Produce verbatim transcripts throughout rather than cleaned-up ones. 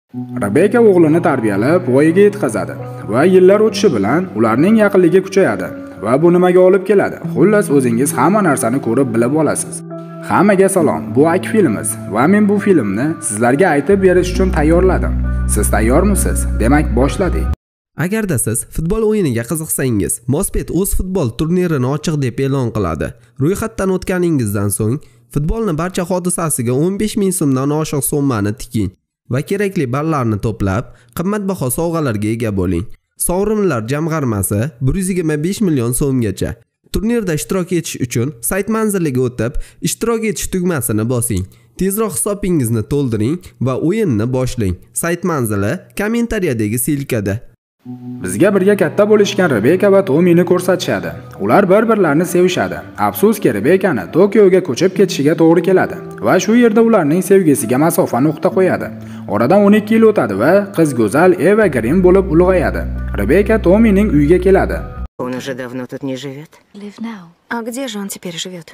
Rebeka o'g'lini tarbiyalab, voyaga yetkazadi va yillar o'tishi bilan ularning yaqinligi kuchayadi va bu nimaga olib keladi? Xullas, o'zingiz hamma narsani ko'rib bilib olasiz. Hammaga salom. Bu Ak filmimiz va men bu filmni sizlarga aytib berish uchun tayyorladim. Siz tayyormisiz? Demak, boshladik. Agarda siz futbol o'yiniga qiziqsangiz, Mospet o'z futbol turnirini ochiq deb e'lon qiladi. Ro'yxatdan o'tganingizdan so'ng, futbolni barcha hodisasiga o'n besh ming so'mdan oshiq summani tiking va kerakli ballarni to'plab, qimmatbaho sovg'alarga ega bo'ling. Sovrinlar jamg'armasi bir yuz yigirma besh million so'mgacha. Turnirda ishtirok etish uchun sayt manziliga o'tib, ishtirok etish tugmasini bosing. Tezroq hisobingizni to'ldiring va o'yinni boshlang. Sayt manzili kommentariyadagi silkada. Bizga birga katta bo'lishgan Rebeka va Tomini ko'rsatishadi. Ular bir-birlarini sevishadi. Afsuski, Rebekani Tokioga ko'chib ketishiga to'g'ri keladi va shu yerda ularning sevgisiga masofa nuqta qo'yadi. Oradan o'n ikki yil o'tadi va qiz go'zal Eva Green bo'lib ulg'ayadi. Rebeka Tomining uyiga keladi. Он уже давно тут не живет. А где же он теперь живет?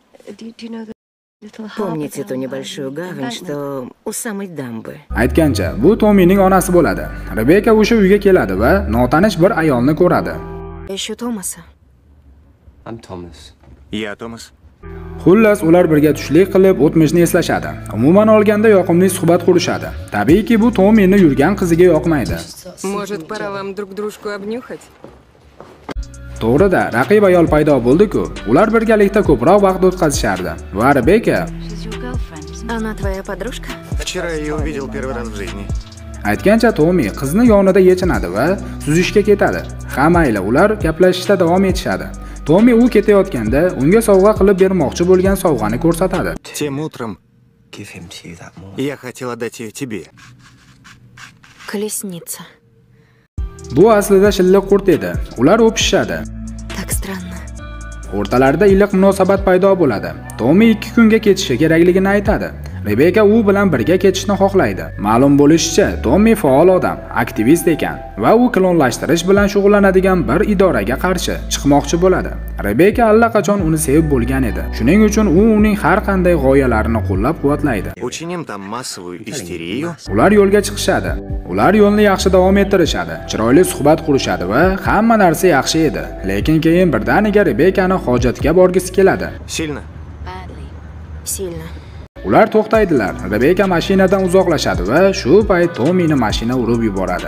Помните ту небольшую гавань, что у самой дамбы? Aytgancha, bu Tomining onasi bo'ladi. Rebeka o'sha uyga keladi va notanish bir ayolni ko'radi. Ищу Томаса. I'm Thomas. Я Томас. Xullas, ular birga tushlik qilib o'tmishni eslashadi. Umuman olganda yoqimli suhbat qurishadi. Tabiiyki, bu Tomini yurgan qiziga yoqmaydi. Может, пора вам друг дружку обнюхать? To'g'rida, raqib ayol paydo bo'ldi-ku. Ular birgalikda ko'proq vaqt o'tkazishardi. Va Rebeka, Она твоя подружка? Вчера я ее увидел первый раз в жизни. aytgancha Tomi qizni yonida yechinadi va suzishga ketadi. Hammayla ular gaplashishda davom etishadi. Tomi u ketayotganda unga sovg'a qilib bermoqchi bo'lgan sovg'ani ko'rsatadi. Тем утром Give him to you that morning. я хотел отдать ее тебе. Колесница. Bu aslida shilliq qurt edi. Ular o'pishadi. Так странно. O'rtalarida iliq munosabat paydo bo'ladi. Tomi ikki kunga ketishi kerakligini aytadi. Rebeka u bilan birga ketishni xohlaydi. Ma'lum bo'lishicha, Tomi faol odam, aktivist ekan va u klonlashtirish bilan shug'ullanadigan bir idoraga qarshi chiqmoqchi bo'ladi. Rebeka allaqachon uni sevib bo'lgan edi. Shuning uchun u uning har qanday g'oyalarini qo'llab-quvvatlaydi. Учиним там массовую истерию. Ular yo'lga chiqishadi. Ular yo'lni yaxshi davom ettirishadi. Chiroyli suhbat qurishadi va hamma narsa yaxshi edi. Lekin keyin birdaniga Rebekani hojatga borgisi keladi. Сильно? Сильно. Ular to'xtaydilar. Rebeka mashinadan uzoqlashadi va shu payt Tomini mashina urib yuboradi.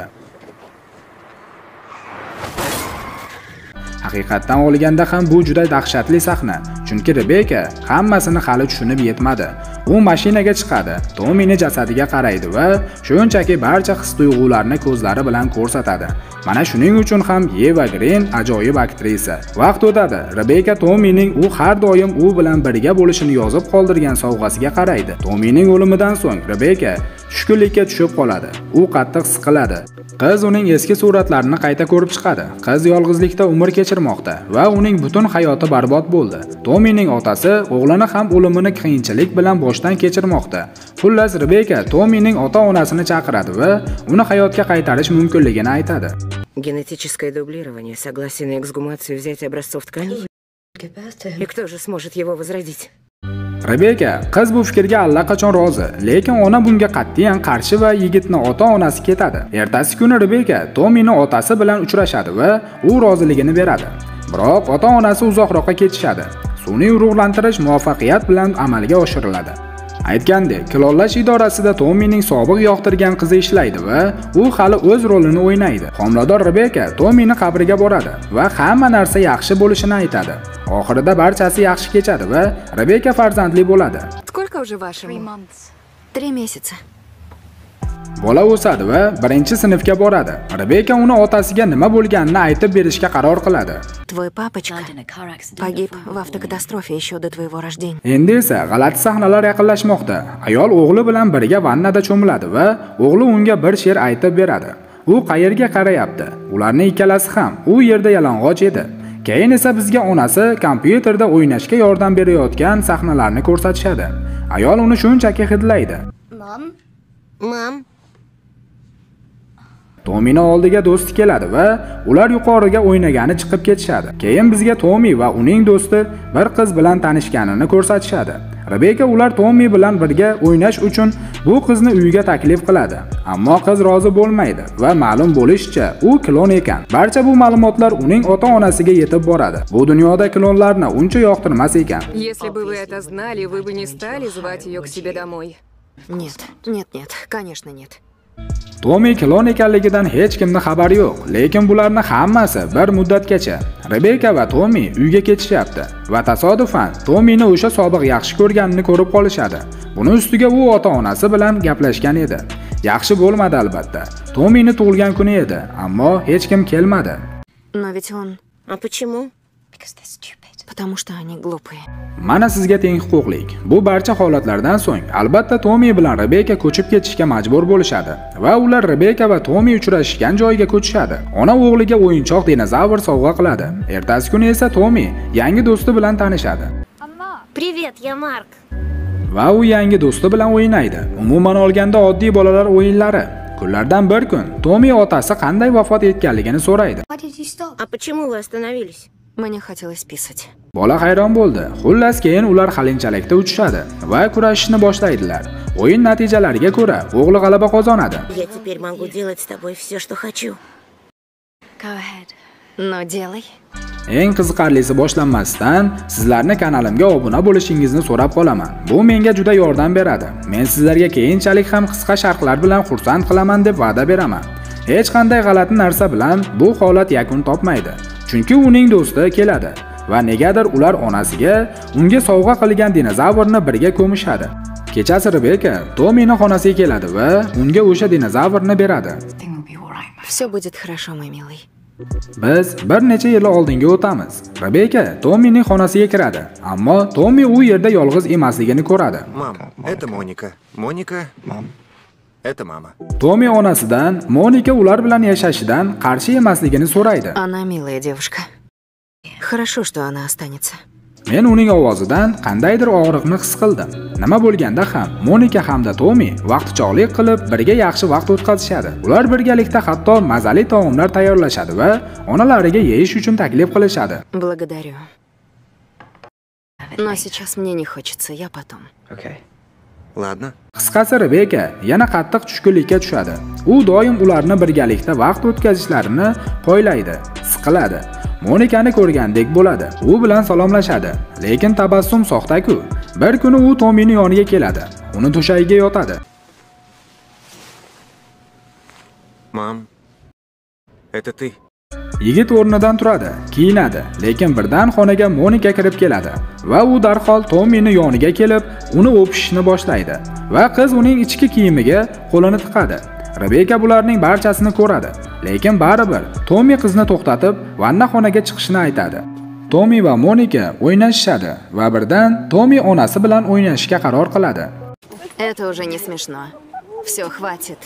Haqiqatdan olganda ham bu juda dahshatli sahna, chunki Rebeka hammasini hali tushunib yetmadi. U mashinaga chiqadi, Tomini jasadiga qaraydi va shunchaki barcha his-tuyg'ularni ko'zlari bilan ko'rsatadi. Mana shuning uchun ham Eva Green ajoyib aktrisa. Vaqt o'tadi. Rebeka Tomining u har doim u bilan birga bo'lishini yozib qoldirgan sovg'asiga qaraydi. Tomining o'limidan so'ng Rebeka tushkunlikka tushib qoladi. U qattiq siqiladi. Qiz uning eski suratlarini qayta ko'rib chiqadi. Qiz yolg'izlikda umr kechirmoqda va uning butun hayoti barbod bo'ldi. Tomining otasi o'g'lini ham o'limini qiyinchilik bilan boshdan kechirmoqda. Xullas, Rebeka Tomining ota-onasini chaqiradi va uni hayotga qaytarish mumkinligini aytadi. Генетическое дублирование, согласие на эксгумацию взятия образцов тканей. И кто же сможет его возродить? Rebeka qiz bu fikrga allaqachon rozi, lekin ona bunga qat'iyan qarshi va yigitni ota-onasi ketadi. Ertasi kuni Rebeka Tomini otasi bilan uchrashadi va u roziligini beradi. Biroq ota-onasi uzoqroqqa ketishadi. Sun'iy urug'lantirish muvaffaqiyat bilan amalga oshiriladi. Aytgandek, klonlash idorasida Tomining sobiq yoqtirgan qizi ishlaydi va u hali o'z rolini o'ynaydi. Homilador Rebeka Tomini qabriga boradi va hamma narsa yaxshi bo'lishini aytadi. Oxirida barchasi yaxshi kechadi va Rebeka farzandli bo'ladi. Сколько уже вашему? Три месяца. Bola o'sadi va birinchi sinfga boradi. Rebeka uni otasiga nima bo'lganini aytib berishga qaror qiladi. Твой папочка погиб в автокатастрофе еще до твоего рождения. Endi esa g'alati sahnalar yaqinlashmoqda. Ayol o'g'li bilan birga vannada cho'miladi va o'g'li unga bir she'r aytib beradi. U qayerga qarayapti? Ularning ikkalasi ham u yerda yalang'och edi. Keyin esa bizga onasi kompyuterda o'ynashga yordam berayotgan sahnalarni ko'rsatishadi. Ayol uni shunchaki hidlaydi. Mom? Mom? Tomini oldiga do'sti keladi va ular yuqoriga o'ynagani chiqib ketishadi. Keyin bizga Tomi va uning do'sti bir qiz bilan tanishganini ko'rsatishadi. Rebeka ular Tommi bilan birga o'ynash uchun bu qizni uyiga taklif qiladi. Ammo qiz rozi bo'lmaydi va ma'lum bo'lishicha, u klon ekan. Barcha bu ma'lumotlar uning ota-onasiga yetib boradi. Bu dunyoda klonlarni uncha yoqtirmas ekan. Если бы вы это знали, вы бы не стали звать ее к себе домой. Нет, нет, нет, конечно нет. Tommi klon ekanligidan hech kimning xabari yo'q, lekin bularning hammasi bir muddatgacha Rebeka va Tommi uyga ketishyapti va tasodifan Tommini o'sha sobiq yaxshi ko'rganini ko'rib qolishadi. Buni ustiga u ota-onasi bilan gaplashgan edi. Yaxshi bo'lmadi albatta. Tommini tug'ilgan kuni edi, ammo hech kim kelmadi. Но ведь он... А почему? Потому что они глупые. Mana sizga teng huquqlik. Bu barcha holatlardan so'ng albatta Tommi bilan Rebeka ko'chib ketishga majbur bo'lishadi va ular Rebeka va Tommi uchrashgan joyga ko'chishadi. Ona o'g'liga o'yinchoq dinozavr sovg'a qiladi. Ertasi kuni esa Tommi yangi do'sti bilan tanishadi. Привет, я Марк. Va u yangi do'sti bilan o'ynaydi. Umuman olganda oddiy bolalar o'yinlari. Kunlardan bir kun Tommi otasi qanday vafot etganligini so'raydi. А почему вы остановились? Мне хотелось писать. Bola hayron bo'ldi. Xullas keyin ular qalinchalikda uchishadi va kurashishni boshlaydilar. O'yin natijalariga ko'ra o'g'li g'alaba qozonadi. Я теперь могу делать с тобой все, что хочу. Go ahead. Но делай. Eng qiziqarlisi boshlanmasdan sizlarni kanalimga obuna bo'lishingizni so'rab qolaman. Bu menga juda yordam beradi. Men sizlarga keyinchalik ham qisqa sharhlar bilan xursand qilaman deb va'da beraman. Hech qanday g'alati narsa bilan bu holat yakun topmaydi. Chunki uning do'sti keladi va negadir ular onasiga unga sovg'a qilgan dinozavrni birga ko'mishadi. Kechasi Rebeka Tommini xonasiga keladi va unga o'sha dinozavrni beradi. Все будет хорошо, мой милый. Biz bir necha yil oldinga o'tamiz. Rebeka Tommining xonasiga kiradi, ammo Tommi u yerda yolg'iz emasligini ko'radi. Мам, это Моника. Моника, мам. Это mama. Tommi onasidan Monika ular bilan yashashidan qarshi emasligini so'raydi. Она mилая девушка. Хорошо, что она останется. Men uning ovozidan qandaydir og'riqni his qildim. Nima bo'lganda ham Monika hamda Tommi vaqtichog'lik qilib birga yaxshi vaqt o'tkazishadi. Ular birgalikda hatto mazali taomlar tayyorlashadi va onalariga yeyish uchun taklif qilishadi. Благодарю. Но сейчас мне не хочется, я потом. Okay. Ладно. Qisqasi Rebeka yana qattiq tushkunlikka tushadi. U doim ularni birgalikda vaqt o'tkazishlarini poylaydi, siqiladi. Monikani ko'rgandek bo'ladi. U bilan salomlashadi, lekin tabassum soxta-ku. Bir kuni u Tommini yoniga keladi. Uni to'shagiga yotadi. Мам, это ты? Yigit o'rnidan turadi, kiyinadi, lekin birdan xonaga Monika kirib keladi va u darhol Tommini yoniga kelib, uni o'pishni boshlaydi va qiz uning ichki kiyimiga qo'lini tiqadi. Rebeka bularning barchasini ko'radi, lekin baribir Tommi qizni to'xtatib, vannaxonaga chiqishni aytadi. Tommi va Monika o'ynashadi va birdan Tommi onasi bilan o'ynashga qaror qiladi. Это уже не смешно. Все, хватит.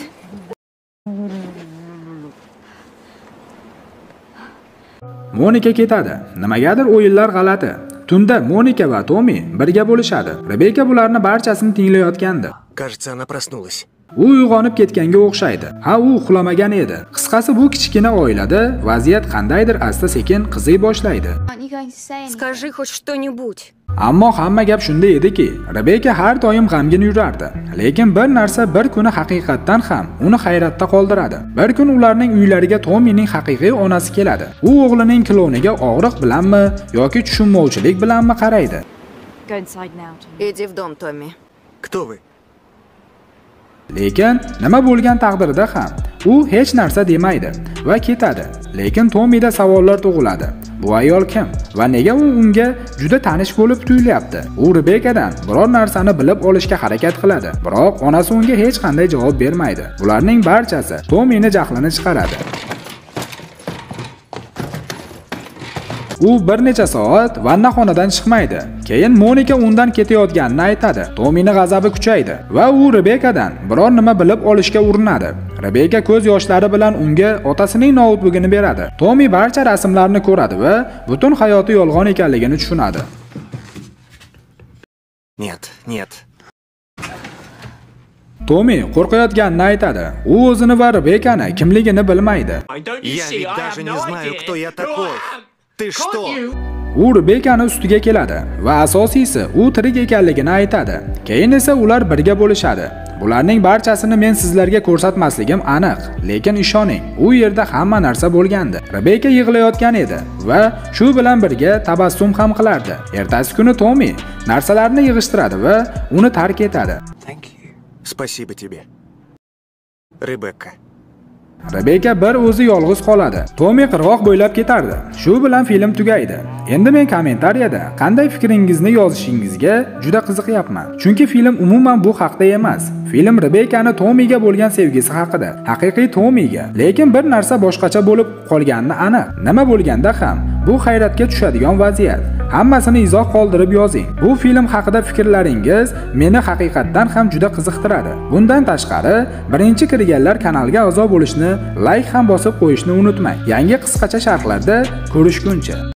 Monika ketadi. Nimagadir o'yinlar g'alati. Tunda Monika va Tommi birga bo'lishadi. Rebeka bularni barchasini tinglayotgandi. Кажется, она проснулась. U uyg'onib ketganga o'xshaydi. Ha, u uxlamagan edi. Qisqasi bu kichkina oilada vaziyat qandaydir asta-sekin qiziy boshlaydi. Скажи хоть что-нибудь. Ammo hamma gap shunda ediki, Rebeka har doim g'amgin yurardi. Lekin bir narsa bir kuni haqiqatdan ham uni hayratda qoldiradi. Bir kun ularning uylariga Tommining haqiqiy onasi keladi. U o'g'lining kloniga og'riq bilanmi yoki tushunmovchilik bilanmi qaraydi. Иди в дом, Томми. Кто вы? Lekin nima bo'lgan taqdirda ham u hech narsa demaydi va ketadi. Lekin Tommida savollar tug'iladi. Bu ayol kim va nega u unga juda tanish bo'lib tuyulyapti? U Rebekadan biror narsani bilib olishga harakat qiladi, biroq onasi unga hech qanday javob bermaydi. Bularning barchasi Tommini jahlini chiqaradi. U bir necha soat vannaxonadan chiqmaydi. Keyin Monika undan ketayotganini aytadi. Tommini g'azabi kuchaydi va u Rebekadan biror nima bilib olishga urinadi. Rebeka ko'z yoshlari bilan unga otasining noutbugini beradi. Tommi barcha rasmlarni ko'radi va butun hayoti yolg'on ekanligini tushunadi. Нет, нет. Tommi qo'rqayotganini aytadi. U o'zini va Rebekani kimligini bilmaydi. Я ведь даже не знаю, кто я такой. Ты что? u Rebekani ustiga keladi va asosiysi u tirik ekanligini aytadi. Keyin esa ular birga bo'lishadi. Bularning barchasini men sizlarga ko'rsatmasligim aniq, lekin ishoning, u yerda hamma narsa bo'lgandi. Rebeka yig'layotgan edi va shu bilan birga tabassum ham qilardi. Ertasi kuni Tommy narsalarni yig'ishtiradi va uni tark etadi. Thank you. Спасибо тебе, Ребекка. Rebeka bir o'zi yolg'iz qoladi. Tommy qirg'oq bo'ylab ketardi. Shu bilan film tugaydi. Endi men kommentariyada qanday fikringizni yozishingizga juda qiziqyapman. Chunki film umuman bu haqda emas. Film Rebekani Tommyga bo'lgan sevgisi haqida, haqiqiy Tommyga. Lekin bir narsa boshqacha bo'lib qolganini aniq. Nima bo'lganda ham bu hayratga tushadigan vaziyat. Hammasini izoh qoldirib yozing. Bu film haqida fikrlaringiz meni haqiqatdan ham juda qiziqtiradi. Bundan tashqari, birinchi kirganlar kanalga a'zo bo'lishni, like ham bosib qo'yishni unutmang. Yangi qisqacha sharhlarda ko'rishguncha.